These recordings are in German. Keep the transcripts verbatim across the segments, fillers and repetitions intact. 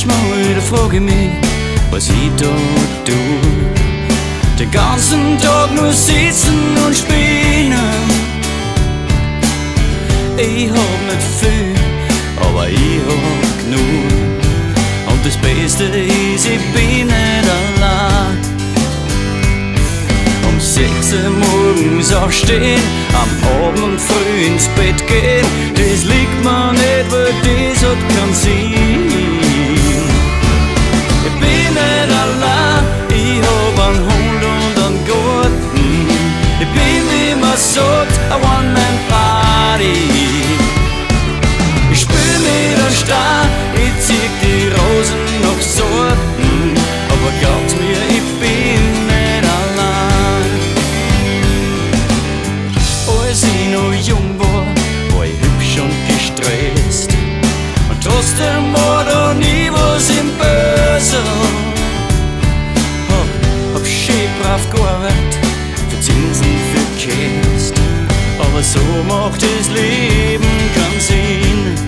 Manchmal frage ich mich, was ich da tue. Den ganzen Tag nur sitzen und spielen. Ich hab nicht viel, aber ich hab genug. Und das Beste ist, ich bin nicht allein. Um sechs Uhr morgens aufstehen, am Abend früh ins Bett gehen, das liegt mir nicht, weil das hat keinen Sinn. Ich bin nicht allein, ich hab einen Hund und einen Garten. Ich bin immer satt, a One-Man-Party. Ich spül mit der Star, ich zieh die Rosen nach Sorten, aber glaubt's mir, ich bin nicht allein. Als ich noch jung war, war ich hübsch und gestresst, und trotzdem war da nie was im Böse. Hab, hab schön brav gearbeitet, für Zinsen, für Käst, aber so macht das Leben keinen Sinn.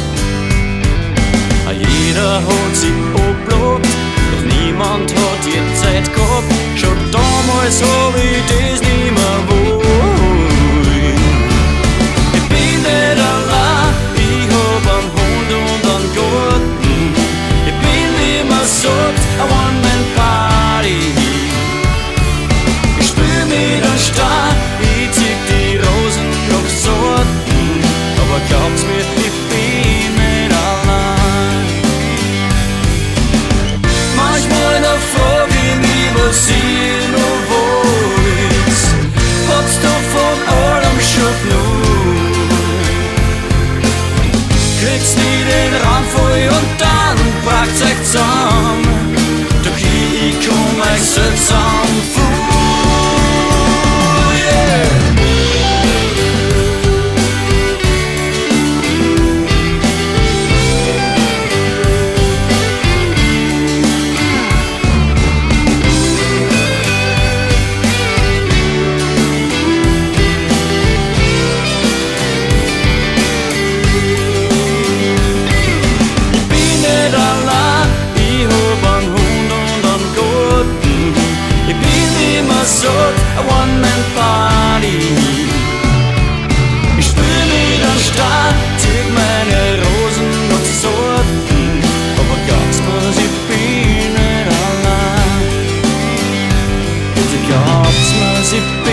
Jeder hat sich abgeblockt, doch niemand hat je Zeit gehabt. Schon damals hab ich das nimmer wollen. Ich bin nicht allein, ich hab einen Hund und einen Garten. Ich bin immer satt, a One-Man-Party. Ich spül mit einem Star, ich zieh die Rosen nach Sorten, aber glaubt's mir, ich bin nicht allein. Manchmal da frag ich mich, was ich noch wollt. Hat's doch von allem schon genug. Kriegst nie den Rand voll und dann bracht's euch zusammen. Doch ich komm euch seltsam vor. A One-Man-Party. Ich spül mit einem Star, zieh meine Rosen und Sorten, aber glaubt's mir, ich bin nicht allein. Bitte glaubt's mir, ich bin